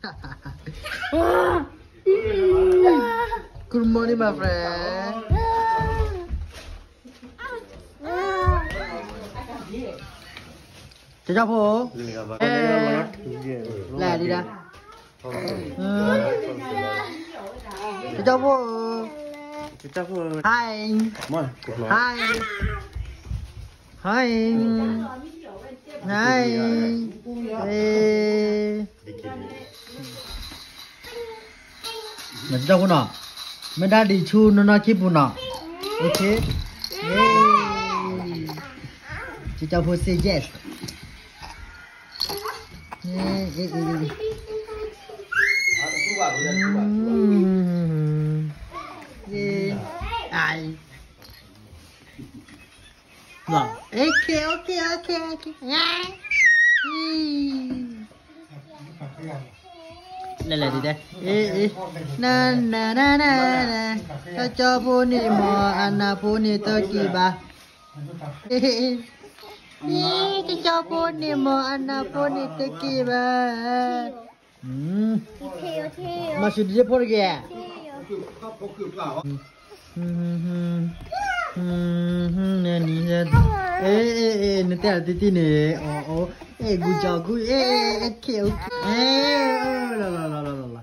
Good morning, my friend. Chào bố. Lẹ đi đã. Chào bố. Hi. Hi. Hi. Hi. Mình đâu có nọ. Mình đã đi chu nó chip nọ. Okay. Chị cháu phải say yes. Ai. Vâng. Ok. Đây là gì đây? Na. Cho bố nè mò anh bố nè tao kì bà. Cho bố nè mò anh bố nè tao kì bà. Mà sudah dia pergi. Nanti ada titi ni. Gujagu. Okay. La.